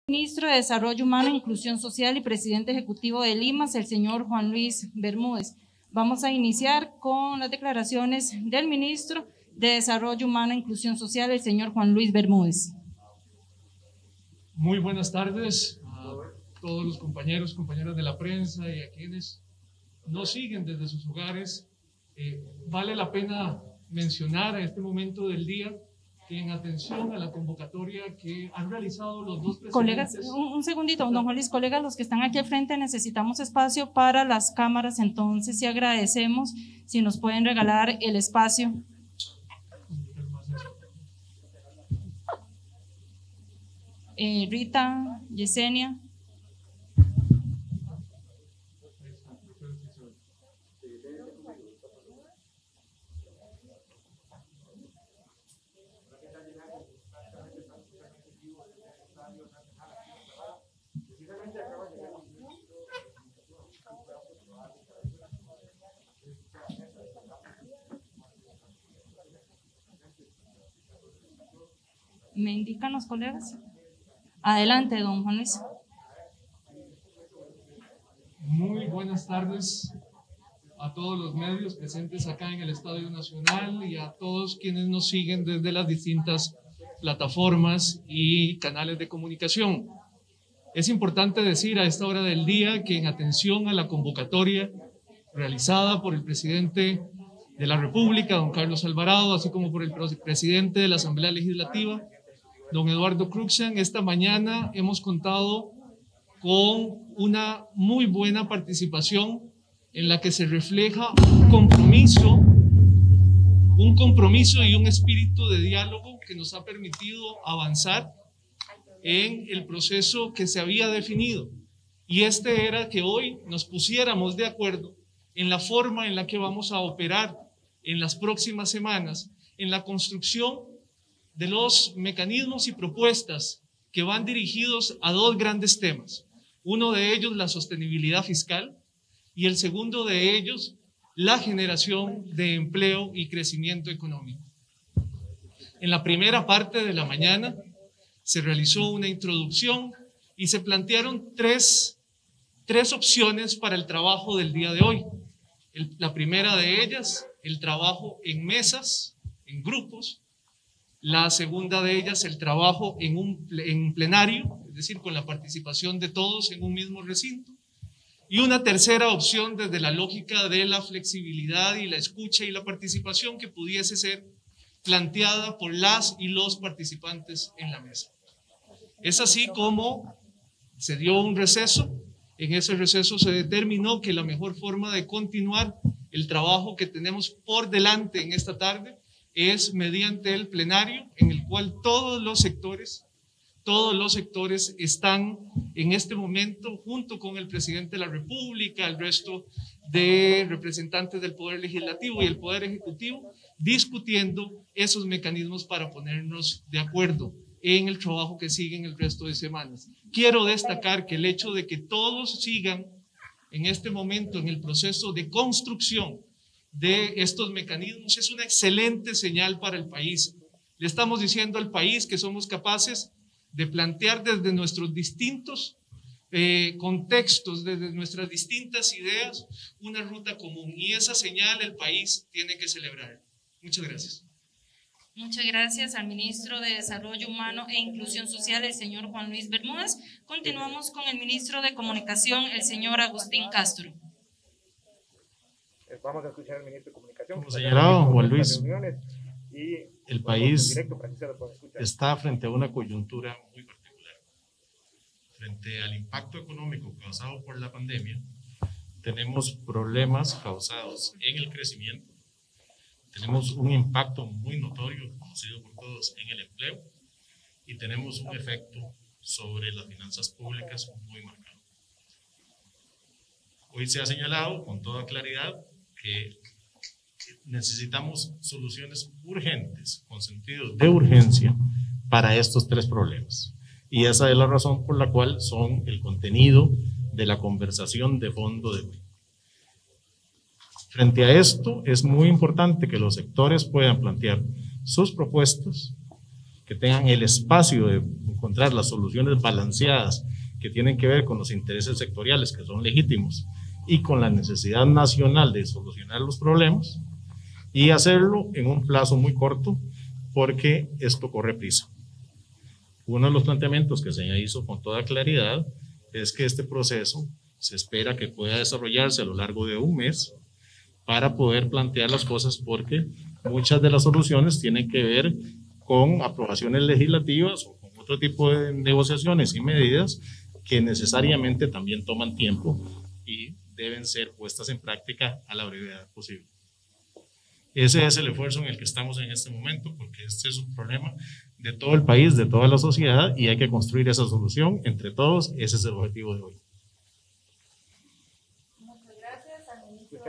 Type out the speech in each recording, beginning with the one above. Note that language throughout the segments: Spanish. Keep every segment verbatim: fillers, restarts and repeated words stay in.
Ministro de Desarrollo Humano, Inclusión Social y Presidente Ejecutivo de Limas, el señor Juan Luis Bermúdez. Vamos a iniciar con las declaraciones del Ministro de Desarrollo Humano e Inclusión Social, el señor Juan Luis Bermúdez. Muy buenas tardes a todos los compañeros, compañeras de la prensa y a quienes nos siguen desde sus hogares. Eh, vale la pena mencionar a este momento del día que en atención a la convocatoria que han realizado los dos presidentes… Colegas, un, un segundito, don Juan Luis, colegas, los que están aquí al frente necesitamos espacio para las cámaras, entonces sí agradecemos si nos pueden regalar el espacio. Eh, Rita, Yesenia. ¿Me indican los colegas? Adelante, don Juan Luis. Muy buenas tardes a todos los medios presentes acá en el Estadio Nacional y a todos quienes nos siguen desde las distintas plataformas y canales de comunicación. Es importante decir a esta hora del día que en atención a la convocatoria realizada por el presidente de la República, don Carlos Alvarado, así como por el presidente de la Asamblea Legislativa, don Eduardo Cruxan, esta mañana hemos contado con una muy buena participación en la que se refleja un compromiso, un compromiso y un espíritu de diálogo que nos ha permitido avanzar en el proceso que se había definido. Y este era que hoy nos pusiéramos de acuerdo en la forma en la que vamos a operar en las próximas semanas, en la construcción de los mecanismos y propuestas que van dirigidos a dos grandes temas. Uno de ellos, la sostenibilidad fiscal, y el segundo de ellos, la generación de empleo y crecimiento económico. En la primera parte de la mañana se realizó una introducción y se plantearon tres, tres opciones para el trabajo del día de hoy. El, la primera de ellas, el trabajo en mesas, en grupos. La segunda de ellas, el trabajo en un en plenario, es decir, con la participación de todos en un mismo recinto. Y una tercera opción desde la lógica de la flexibilidad y la escucha y la participación que pudiese ser planteada por las y los participantes en la mesa. Es así como se dio un receso. En ese receso se determinó que la mejor forma de continuar el trabajo que tenemos por delante en esta tarde es mediante el plenario, en el cual todos los sectores, todos los sectores están en este momento, junto con el presidente de la República, el resto de representantes del Poder Legislativo y el Poder Ejecutivo, discutiendo esos mecanismos para ponernos de acuerdo en el trabajo que sigue en el resto de semanas. Quiero destacar que el hecho de que todos sigan en este momento en el proceso de construcción de estos mecanismos es una excelente señal para el país. Le estamos diciendo al país que somos capaces de plantear desde nuestros distintos eh, contextos, desde nuestras distintas ideas, una ruta común, y esa señal el país tiene que celebrar. Muchas gracias. Muchas gracias al Ministro de Desarrollo Humano e Inclusión Social, el señor Juan Luis Bermúdez. Continuamos con el Ministro de Comunicación, el señor Agustín Castro. Vamos a escuchar al ministro de Comunicación. Como señalaba Juan Luis, el país está frente a una coyuntura muy particular. Frente al impacto económico causado por la pandemia, tenemos problemas causados en el crecimiento, tenemos un impacto muy notorio, conocido por todos, en el empleo, y tenemos un efecto sobre las finanzas públicas muy marcado. Hoy se ha señalado con toda claridad que necesitamos soluciones urgentes, con sentido de urgencia, para estos tres problemas. Y esa es la razón por la cual son el contenido de la conversación de fondo de hoy. Frente a esto, es muy importante que los sectores puedan plantear sus propuestas, que tengan el espacio de encontrar las soluciones balanceadas que tienen que ver con los intereses sectoriales, que son legítimos, y con la necesidad nacional de solucionar los problemas, y hacerlo en un plazo muy corto, porque esto corre prisa. Uno de los planteamientos que se hizo con toda claridad es que este proceso se espera que pueda desarrollarse a lo largo de un mes para poder plantear las cosas, porque muchas de las soluciones tienen que ver con aprobaciones legislativas o con otro tipo de negociaciones y medidas que necesariamente también toman tiempo y deben ser puestas en práctica a la brevedad posible. Ese es el esfuerzo en el que estamos en este momento, porque este es un problema de todo el país, de toda la sociedad, y hay que construir esa solución entre todos. Ese es el objetivo de hoy. Muchas gracias al ministro.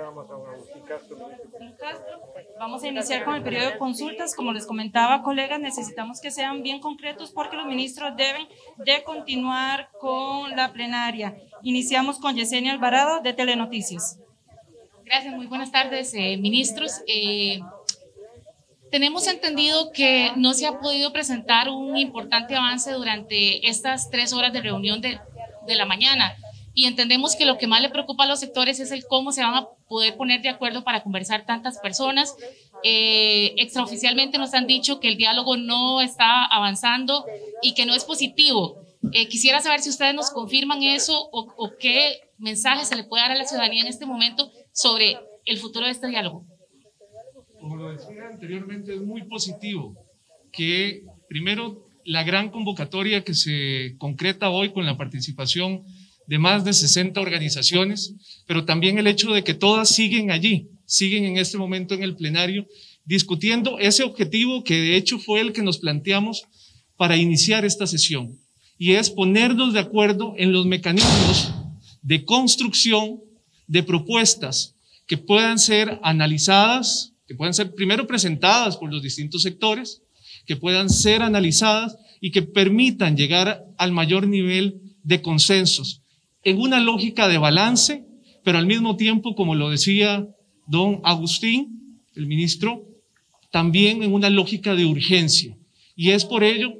Vamos a iniciar con el periodo de consultas. Como les comentaba, colegas, necesitamos que sean bien concretos porque los ministros deben de continuar con la plenaria. Iniciamos con Yesenia Alvarado de Telenoticias. Gracias, muy buenas tardes, eh, ministros. Eh, tenemos entendido que no se ha podido presentar un importante avance durante estas tres horas de reunión de, de la mañana, y entendemos que lo que más le preocupa a los sectores es el cómo se van a poder poner de acuerdo para conversar tantas personas. Eh, extraoficialmente nos han dicho que el diálogo no está avanzando y que no es positivo. Eh, quisiera saber si ustedes nos confirman eso o, o qué mensaje se le puede dar a la ciudadanía en este momento sobre el futuro de este diálogo. Como lo decía anteriormente, es muy positivo que primero la gran convocatoria que se concreta hoy con la participación de más de sesenta organizaciones, pero también el hecho de que todas siguen allí, siguen en este momento en el plenario, discutiendo ese objetivo que de hecho fue el que nos planteamos para iniciar esta sesión, y es ponernos de acuerdo en los mecanismos de construcción de propuestas que puedan ser analizadas, que puedan ser primero presentadas por los distintos sectores, que puedan ser analizadas y que permitan llegar al mayor nivel de consensos, en una lógica de balance, pero al mismo tiempo, como lo decía don Agustín, el ministro, también en una lógica de urgencia. Y es por ello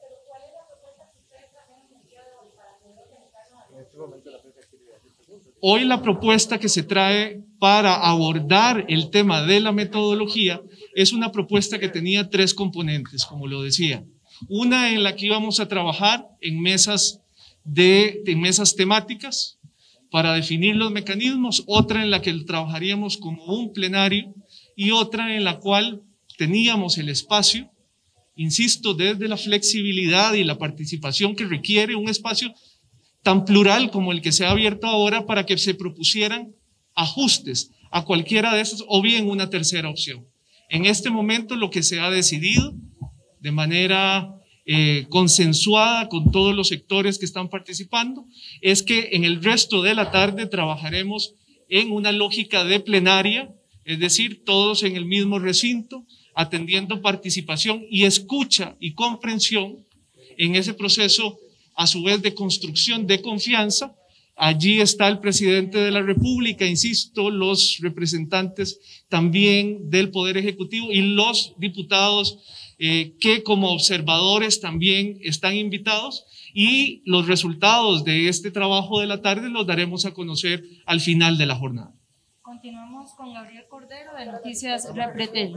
hoy la propuesta que se trae para abordar el tema de la metodología es una propuesta que tenía tres componentes, como lo decía. Una en la que íbamos a trabajar en mesas, de, en mesas temáticas para definir los mecanismos, otra en la que trabajaríamos como un plenario y otra en la cual teníamos el espacio, insisto, desde la flexibilidad y la participación que requiere un espacio tan plural como el que se ha abierto ahora, para que se propusieran ajustes a cualquiera de esas o bien una tercera opción. En este momento lo que se ha decidido de manera eh, consensuada con todos los sectores que están participando es que en el resto de la tarde trabajaremos en una lógica de plenaria, es decir, todos en el mismo recinto, atendiendo participación y escucha y comprensión en ese proceso, a su vez de construcción de confianza. Allí está el presidente de la República, insisto, los representantes también del Poder Ejecutivo y los diputados eh, que como observadores también están invitados, y los resultados de este trabajo de la tarde los daremos a conocer al final de la jornada. Continuamos con Gabriel Cordero de Noticias Repretel.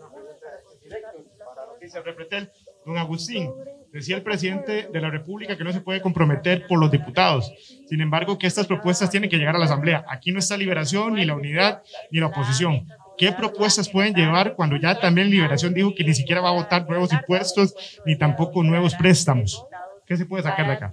Para Noticias Repretel, don Agustín, decía el presidente de la República que no se puede comprometer por los diputados. Sin embargo, que estas propuestas tienen que llegar a la Asamblea. Aquí no está Liberación, ni la unidad, ni la oposición. ¿Qué propuestas pueden llevar cuando ya también Liberación dijo que ni siquiera va a votar nuevos impuestos, ni tampoco nuevos préstamos? ¿Qué se puede sacar de acá?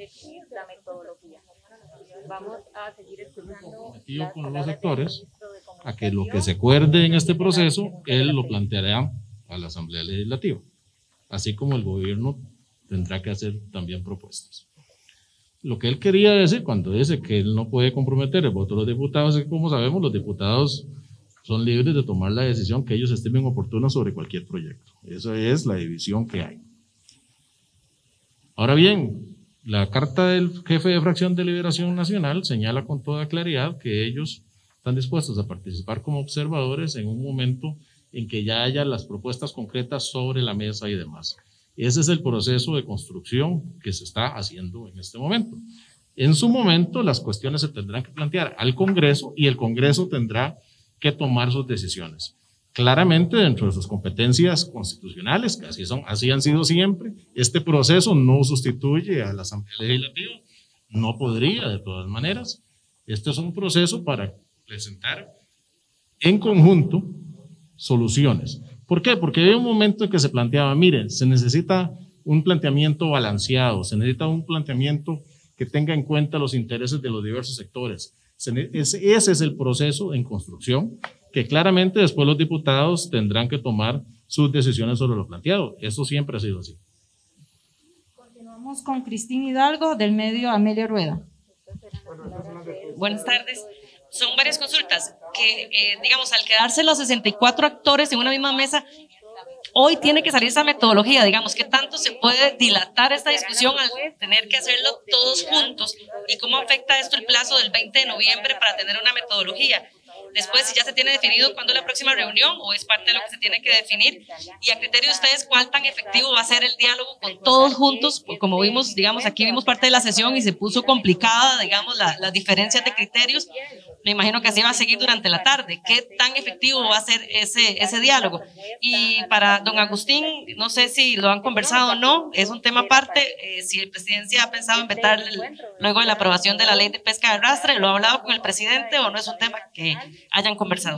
Yo con los sectores a que lo que se acuerde en este proceso, él lo planteará a la Asamblea Legislativa, así como el gobierno tendrá que hacer también propuestas. Lo que él quería decir cuando dice que él no puede comprometer el voto de los diputados es que, como sabemos, los diputados son libres de tomar la decisión que ellos estimen oportuna sobre cualquier proyecto. Esa es la división que hay. Ahora bien, la carta del jefe de fracción de Liberación Nacional señala con toda claridad que ellos están dispuestos a participar como observadores en un momento en que ya haya las propuestas concretas sobre la mesa y demás. Ese es el proceso de construcción que se está haciendo en este momento. En su momento, las cuestiones se tendrán que plantear al Congreso y el Congreso tendrá que tomar sus decisiones. Claramente, dentro de sus competencias constitucionales, que así, son, así han sido siempre, este proceso no sustituye a la Asamblea Legislativa, no podría de todas maneras. Este es un proceso para presentar en conjunto soluciones. ¿Por qué? Porque había un momento en que se planteaba, miren, se necesita un planteamiento balanceado, se necesita un planteamiento que tenga en cuenta los intereses de los diversos sectores. Ese es el proceso en construcción, que claramente después los diputados tendrán que tomar sus decisiones sobre lo planteado. Eso siempre ha sido así. Continuamos con Cristina Hidalgo, del medio Amelia Rueda. Buenas tardes. Son varias consultas que, eh, digamos, al quedarse los sesenta y cuatro actores en una misma mesa, hoy tiene que salir esa metodología, digamos, ¿qué tanto se puede dilatar esta discusión al tener que hacerlo todos juntos? ¿Y cómo afecta esto el plazo del veinte de noviembre para tener una metodología? Después, si ya se tiene definido cuándo es la próxima reunión o es parte de lo que se tiene que definir, y a criterio de ustedes, ¿cuál tan efectivo va a ser el diálogo con todos juntos? Porque como vimos, digamos, aquí vimos parte de la sesión y se puso complicada, digamos, la, las diferencias de criterios. Me imagino que así va a seguir durante la tarde. ¿Qué tan efectivo va a ser ese, ese diálogo? Y para don Agustín, no sé si lo han conversado o no, es un tema aparte, eh, si el presidente ha pensado en vetar el, luego de la aprobación de la ley de pesca de arrastre, ¿lo ha hablado con el presidente o no es un tema que hayan conversado?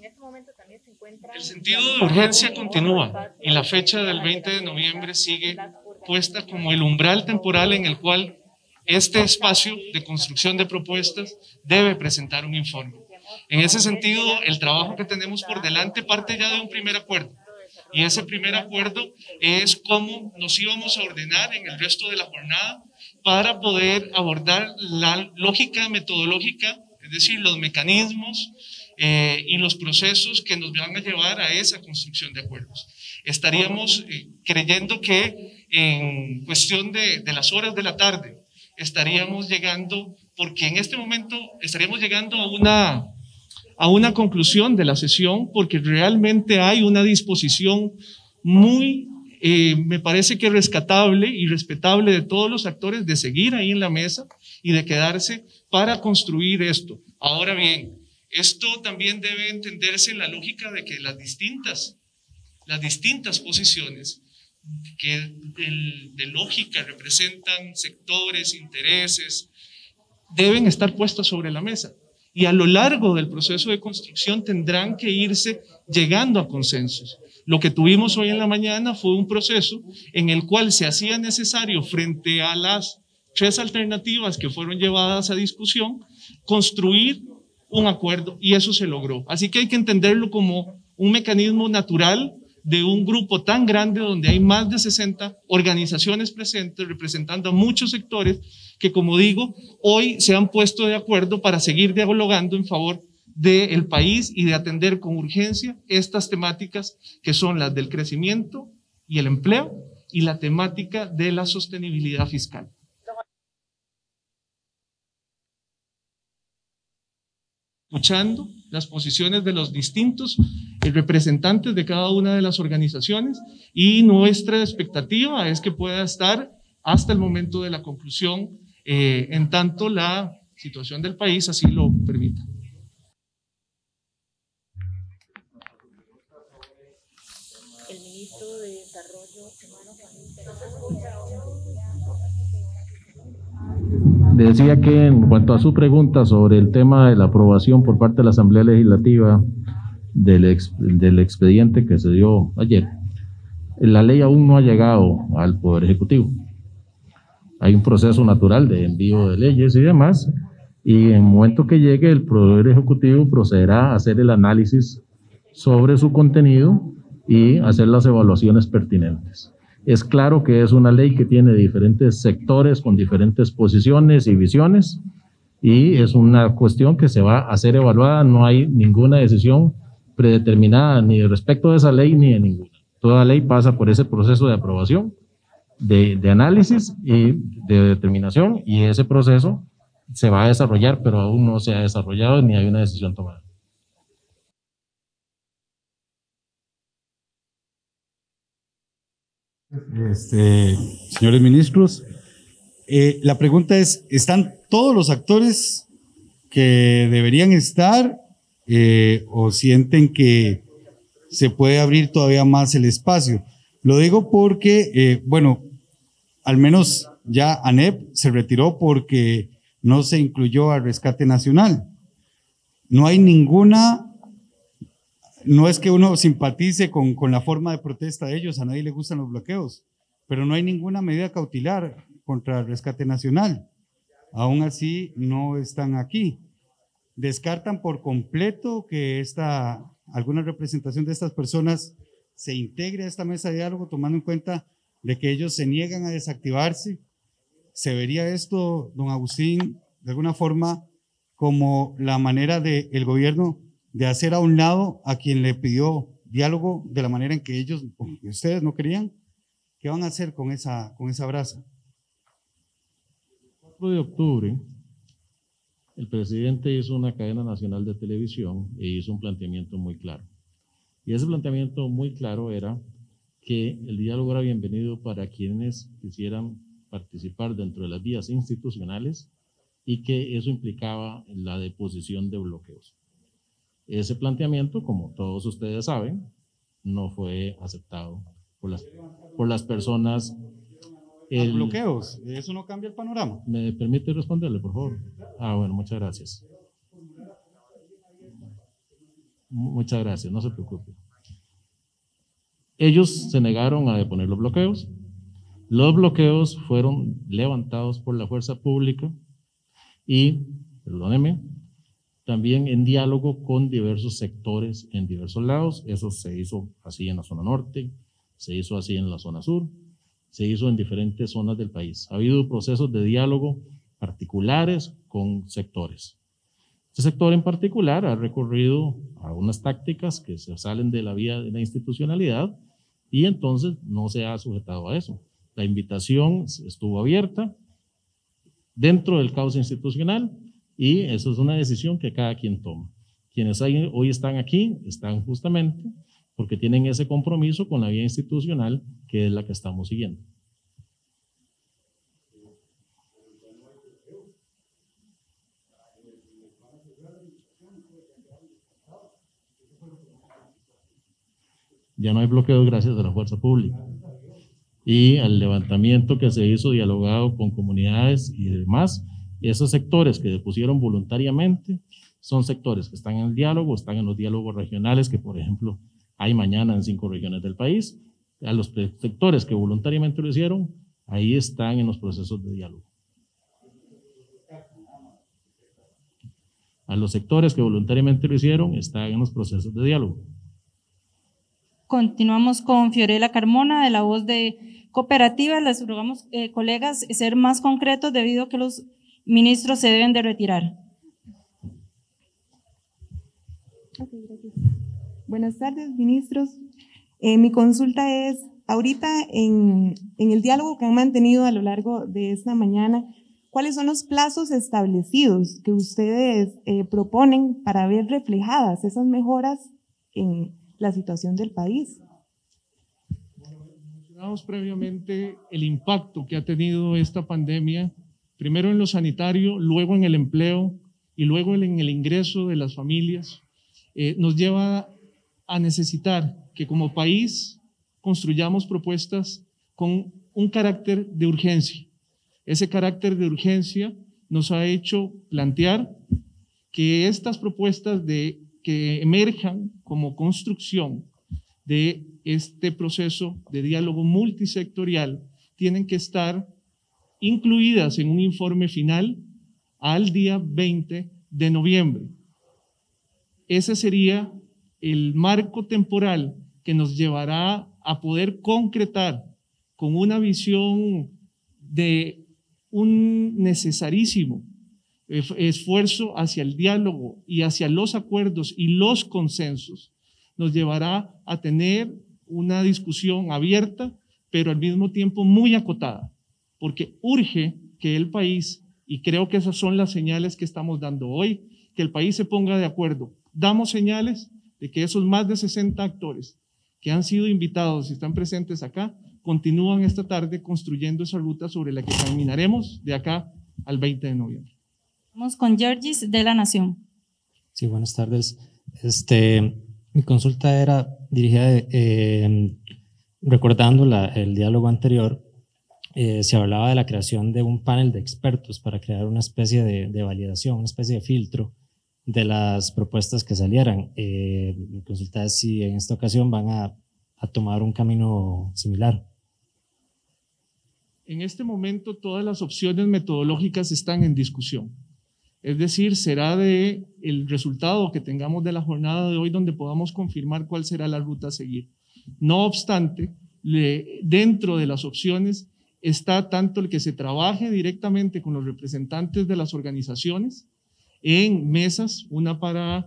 El sentido de urgencia continúa y la fecha del veinte de noviembre sigue puesta como el umbral temporal en el cual este espacio de construcción de propuestas debe presentar un informe. En ese sentido, el trabajo que tenemos por delante parte ya de un primer acuerdo. Y ese primer acuerdo es cómo nos íbamos a ordenar en el resto de la jornada para poder abordar la lógica metodológica, es decir, los mecanismos eh, y los procesos que nos van a llevar a esa construcción de acuerdos. Estaríamos eh, creyendo que en cuestión de, de las horas de la tarde estaríamos llegando, porque en este momento estaríamos llegando a una, a una conclusión de la sesión, porque realmente hay una disposición muy, eh, me parece que rescatable y respetable de todos los actores de seguir ahí en la mesa y de quedarse para construir esto. Ahora bien, esto también debe entenderse en la lógica de que las distintas, las distintas posiciones que de, de lógica representan sectores, intereses, deben estar puestas sobre la mesa. Y a lo largo del proceso de construcción tendrán que irse llegando a consensos. Lo que tuvimos hoy en la mañana fue un proceso en el cual se hacía necesario, frente a las tres alternativas que fueron llevadas a discusión, construir un acuerdo, y eso se logró. Así que hay que entenderlo como un mecanismo natural de un grupo tan grande donde hay más de sesenta organizaciones presentes representando a muchos sectores que, como digo, hoy se han puesto de acuerdo para seguir dialogando en favor del país y de atender con urgencia estas temáticas que son las del crecimiento y el empleo y la temática de la sostenibilidad fiscal. Escuchando las posiciones de los distintos representantes de cada una de las organizaciones, y nuestra expectativa es que pueda estar hasta el momento de la conclusión, eh, en tanto la situación del país así lo permita. El ministro de Desarrollo Decía que en cuanto a su pregunta sobre el tema de la aprobación por parte de la Asamblea Legislativa del, ex, del expediente que se dio ayer, la ley aún no ha llegado al Poder Ejecutivo. Hay un proceso natural de envío de leyes y demás, y en el momento que llegue el Poder Ejecutivo procederá a hacer el análisis sobre su contenido y hacer las evaluaciones pertinentes. Es claro que es una ley que tiene diferentes sectores con diferentes posiciones y visiones, y es una cuestión que se va a ser evaluada. No hay ninguna decisión predeterminada ni respecto de esa ley ni de ninguna. Toda ley pasa por ese proceso de aprobación, de, de análisis y de determinación, y ese proceso se va a desarrollar, pero aún no se ha desarrollado ni hay una decisión tomada. Este, señores ministros, eh, la pregunta es, ¿están todos los actores que deberían estar eh, o sienten que se puede abrir todavía más el espacio? Lo digo porque, eh, bueno, al menos ya ANEP se retiró porque no se incluyó al rescate nacional. No hay ninguna, no es que uno simpatice con, con la forma de protesta de ellos, a nadie le gustan los bloqueos, pero no hay ninguna medida cautelar contra el rescate nacional. Aún así, no están aquí. Descartan por completo que esta, alguna representación de estas personas se integre a esta mesa de diálogo, tomando en cuenta de que ellos se niegan a desactivarse. ¿Se vería esto, don Agustín, de alguna forma como la manera del gobierno de hacer a un lado a quien le pidió diálogo de la manera en que ellos, ustedes no querían? ¿Qué van a hacer con esa, con esa brasa? El cuatro de octubre, el presidente hizo una cadena nacional de televisión e hizo un planteamiento muy claro. Y ese planteamiento muy claro era que el diálogo era bienvenido para quienes quisieran participar dentro de las vías institucionales y que eso implicaba la deposición de bloqueos. Ese planteamiento, como todos ustedes saben, no fue aceptado por las, por las personas. El, bloqueos, ¿eso no cambia el panorama? ¿Me permite responderle, por favor? Ah, bueno, muchas gracias. Muchas gracias, no se preocupe. Ellos se negaron a deponer los bloqueos. Los bloqueos fueron levantados por la fuerza pública y, perdóneme, también en diálogo con diversos sectores en diversos lados. Eso se hizo así en la zona norte, se hizo así en la zona sur, se hizo en diferentes zonas del país. Ha habido procesos de diálogo particulares con sectores. Este sector en particular ha recurrido a unas tácticas que se salen de la vía de la institucionalidad y entonces no se ha sujetado a eso. La invitación estuvo abierta dentro del cauce institucional y eso es una decisión que cada quien toma. Quienes hay, hoy están aquí están justamente porque tienen ese compromiso con la vía institucional que es la que estamos siguiendo. Ya no hay bloqueos gracias a la fuerza pública y al levantamiento que se hizo dialogado con comunidades y demás. Esos sectores que depusieron voluntariamente son sectores que están en el diálogo, están en los diálogos regionales que, por ejemplo, hay mañana en cinco regiones del país. A los sectores que voluntariamente lo hicieron, ahí están en los procesos de diálogo. A los sectores que voluntariamente lo hicieron, están en los procesos de diálogo. Continuamos con Fiorella Carmona, de La Voz de Cooperativa. Les rogamos, eh, colegas, ser más concretos debido a que los ministros se deben de retirar. Okay, gracias. Buenas tardes, ministros. Eh, mi consulta es, ahorita en, en el diálogo que han mantenido a lo largo de esta mañana, ¿cuáles son los plazos establecidos que ustedes eh, proponen para ver reflejadas esas mejoras en la situación del país? Bueno, mencionamos previamente el impacto que ha tenido esta pandemia, primero en lo sanitario, luego en el empleo y luego en el ingreso de las familias. Eh, nos lleva a necesitar que como país construyamos propuestas con un carácter de urgencia. Ese carácter de urgencia nos ha hecho plantear que estas propuestas de, que emerjan como construcción de este proceso de diálogo multisectorial tienen que estar incluidas en un informe final al día veinte de noviembre. Ese sería el marco temporal que nos llevará a poder concretar con una visión de un necesarísimo esfuerzo hacia el diálogo y hacia los acuerdos y los consensos, nos llevará a tener una discusión abierta, pero al mismo tiempo muy acotada, porque urge que el país, y creo que esas son las señales que estamos dando hoy, que el país se ponga de acuerdo. Damos señales de que esos más de sesenta actores que han sido invitados y están presentes acá continúan esta tarde construyendo esa ruta sobre la que caminaremos de acá al veinte de noviembre. Vamos con Georgis de La Nación. Sí, buenas tardes. Este, mi consulta era dirigida, eh, recordando la, el diálogo anterior, eh, se hablaba de la creación de un panel de expertos para crear una especie de, de validación, una especie de filtro de las propuestas que salieran. Eh, mi consulta es si en esta ocasión van a, a tomar un camino similar. En este momento todas las opciones metodológicas están en discusión. Es decir, será de el resultado que tengamos de la jornada de hoy donde podamos confirmar cuál será la ruta a seguir. No obstante, le, dentro de las opciones está tanto el que se trabaje directamente con los representantes de las organizaciones en mesas, una para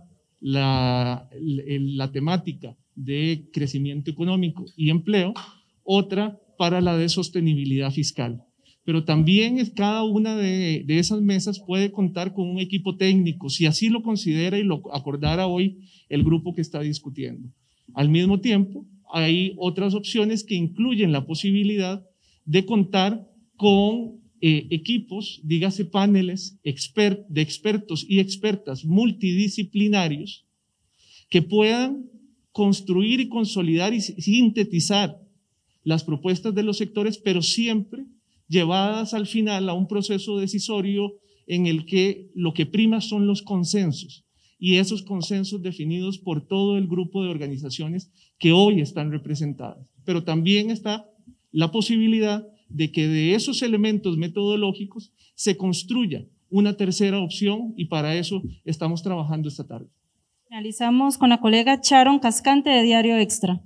la, la, la temática de crecimiento económico y empleo, otra para la de sostenibilidad fiscal. Pero también es, cada una de, de esas mesas puede contar con un equipo técnico, si así lo considera y lo acordara hoy el grupo que está discutiendo. Al mismo tiempo, hay otras opciones que incluyen la posibilidad de contar con eh, equipos, dígase paneles expert, de expertos y expertas multidisciplinarios que puedan construir y consolidar y sintetizar las propuestas de los sectores, pero siempre llevadas al final a un proceso decisorio en el que lo que prima son los consensos, y esos consensos definidos por todo el grupo de organizaciones que hoy están representadas. Pero también está la posibilidad de que de esos elementos metodológicos se construya una tercera opción, y para eso estamos trabajando esta tarde. Finalizamos con la colega Sharon Cascante de Diario Extra.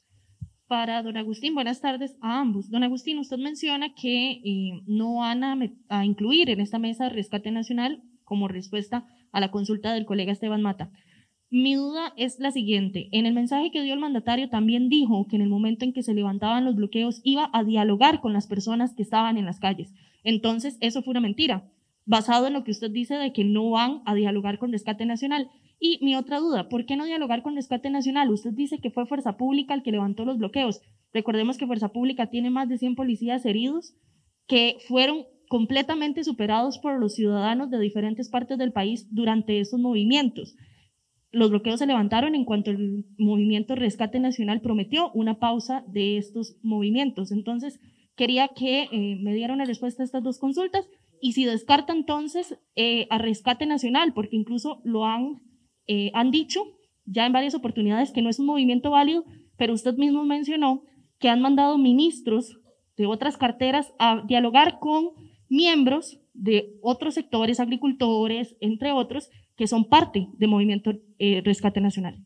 Para don Agustín, buenas tardes a ambos. Don Agustín, usted menciona que eh, no van a, a incluir en esta mesa Rescate Nacional como respuesta a la consulta del colega Esteban Mata. Mi duda es la siguiente: en el mensaje que dio el mandatario también dijo que en el momento en que se levantaban los bloqueos iba a dialogar con las personas que estaban en las calles. Entonces, eso fue una mentira, basado en lo que usted dice de que no van a dialogar con Rescate Nacional. Y mi otra duda, ¿por qué no dialogar con Rescate Nacional? Usted dice que fue Fuerza Pública el que levantó los bloqueos. Recordemos que Fuerza Pública tiene más de cien policías heridos que fueron completamente superados por los ciudadanos de diferentes partes del país durante esos movimientos. Los bloqueos se levantaron en cuanto el movimiento Rescate Nacional prometió una pausa de estos movimientos. Entonces, quería que eh, me dieran una respuesta a estas dos consultas, y si descarta entonces eh, a Rescate Nacional, porque incluso lo han Eh, han dicho ya en varias oportunidades que no es un movimiento válido, pero usted mismo mencionó que han mandado ministros de otras carteras a dialogar con miembros de otros sectores, agricultores, entre otros, que son parte del movimiento eh, Rescate Nacional.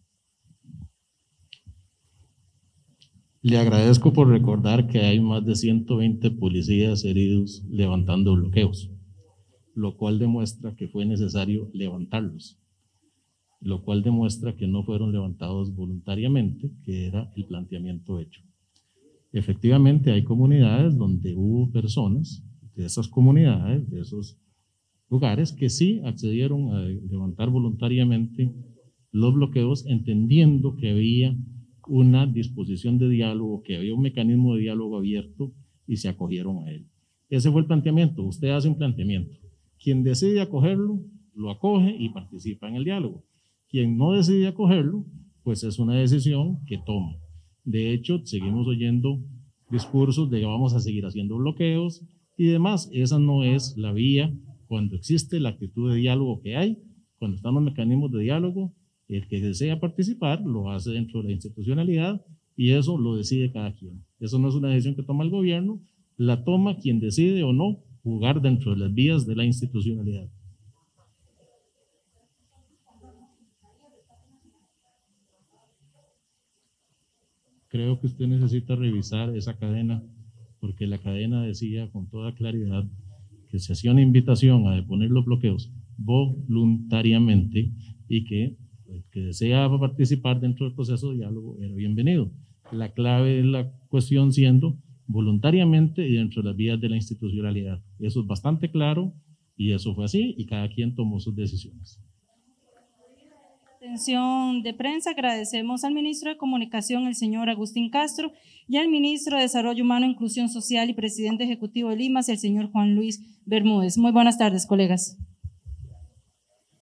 Le agradezco por recordar que hay más de ciento veinte policías heridos levantando bloqueos, lo cual demuestra que fue necesario levantarlos, lo cual demuestra que no fueron levantados voluntariamente, que era el planteamiento hecho. Efectivamente, hay comunidades donde hubo personas de esas comunidades, de esos lugares, que sí accedieron a levantar voluntariamente los bloqueos, entendiendo que había una disposición de diálogo, que había un mecanismo de diálogo abierto, y se acogieron a él. Ese fue el planteamiento. Usted hace un planteamiento. Quien decide acogerlo, lo acoge y participa en el diálogo. Quien no decide acogerlo, pues es una decisión que toma. De hecho, seguimos oyendo discursos de que vamos a seguir haciendo bloqueos y demás. Esa no es la vía cuando existe la actitud de diálogo que hay, cuando están los mecanismos de diálogo. El que desea participar lo hace dentro de la institucionalidad, y eso lo decide cada quien. Eso no es una decisión que toma el gobierno, la toma quien decide o no jugar dentro de las vías de la institucionalidad. Creo que usted necesita revisar esa cadena, porque la cadena decía con toda claridad que se hacía una invitación a deponer los bloqueos voluntariamente, y que el que desea participar dentro del proceso de diálogo era bienvenido. La clave de la cuestión siendo voluntariamente y dentro de las vías de la institucionalidad. Eso es bastante claro, y eso fue así, y cada quien tomó sus decisiones. Atención de prensa, agradecemos al ministro de Comunicación, el señor Agustín Castro, y al ministro de Desarrollo Humano, Inclusión Social y presidente ejecutivo del I M A S, el señor Juan Luis Bermúdez. Muy buenas tardes, colegas.